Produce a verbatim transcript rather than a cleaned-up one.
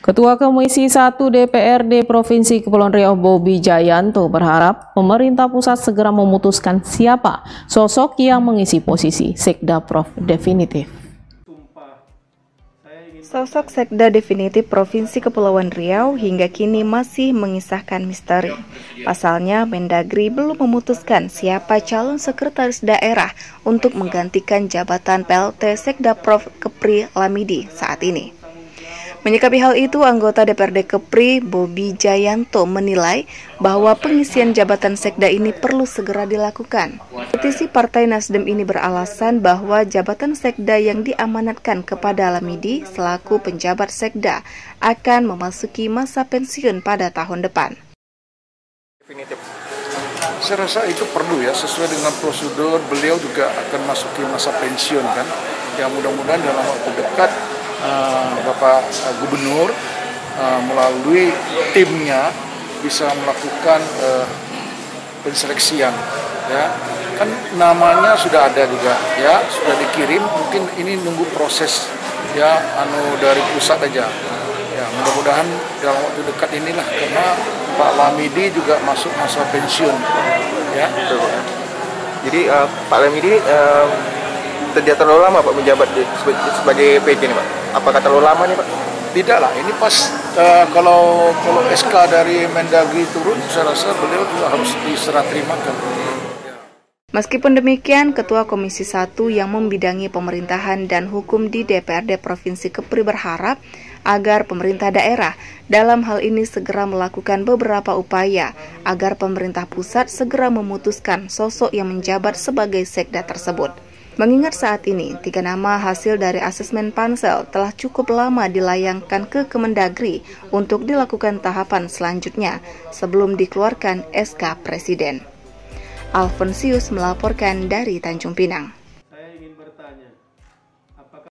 Ketua Komisi satu D P R D Provinsi Kepulauan Riau Bobi Jayanto berharap pemerintah pusat segera memutuskan siapa sosok yang mengisi posisi Sekda Prof definitif. Sosok Sekda definitif Provinsi Kepulauan Riau hingga kini masih mengisahkan misteri. Pasalnya, Mendagri belum memutuskan siapa calon sekretaris daerah untuk menggantikan jabatan P L T Sekda Prof Kepri Lamidi saat ini. Menyikapi hal itu, anggota D P R D Kepri Bobi Jayanto menilai bahwa pengisian jabatan Sekda ini perlu segera dilakukan. Petisi Partai Nasdem ini beralasan bahwa jabatan Sekda yang diamanatkan kepada Lamidi selaku penjabat Sekda akan memasuki masa pensiun pada tahun depan. Definitif. Saya rasa itu perlu ya, sesuai dengan prosedur. Beliau juga akan masuki masa pensiun kan. Ya mudah-mudahan dalam waktu dekat Uh, Bapak uh, Gubernur uh, melalui timnya bisa melakukan uh, penseleksian, ya kan namanya sudah ada juga, ya sudah dikirim, mungkin ini nunggu proses ya anu dari pusat aja, ya mudah-mudahan dalam waktu dekat inilah karena Pak Lamidi juga masuk masa pensiun, ya. Jadi uh, Pak Lamidi uh, tidak terlalu lama Pak menjabat di, sebagai P J nih Pak. Apakah terlalu lama nih Pak? Tidak lah, ini pas uh, kalau kalau S K dari Mendagri turun, saya rasa beliau juga harus diserah terimakan. Meskipun demikian, Ketua Komisi satu yang membidangi pemerintahan dan hukum di D P R D Provinsi Kepri berharap agar pemerintah daerah dalam hal ini segera melakukan beberapa upaya agar pemerintah pusat segera memutuskan sosok yang menjabat sebagai Sekda tersebut. Mengingat saat ini, tiga nama hasil dari asesmen pansel telah cukup lama dilayangkan ke Kemendagri untuk dilakukan tahapan selanjutnya sebelum dikeluarkan S K Presiden. Alfonsius melaporkan dari Tanjung Pinang. Saya ingin bertanya.